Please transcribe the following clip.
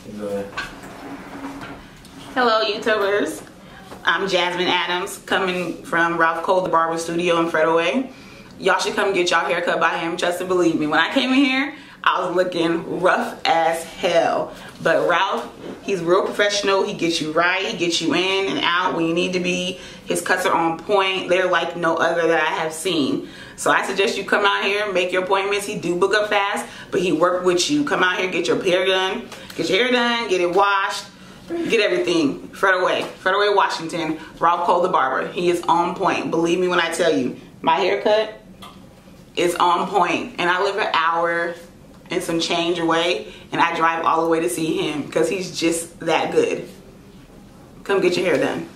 Go ahead. Hello, YouTubers. I'm Jasmine Adams, coming from Ralph Cole the Barber Studio in Fredaway. Y'all should come get y'all haircut by him. Trust and believe me. When I came in here, I was looking rough as hell. But Ralph, he's real professional. He gets you right. He gets you in and out when you need to be. His cuts are on point. They're like no other that I have seen. So I suggest you come out here, make your appointments. He do book up fast, but he work with you. Come out here, get your hair done. Get your hair done, get it washed. Get everything. Fredaway, Washington. Ralph Cole the Barber. He is on point. Believe me when I tell you. My haircut is on point. And I live an hour and some change away. And I drive all the way to see him because he's just that good. Come get your hair done.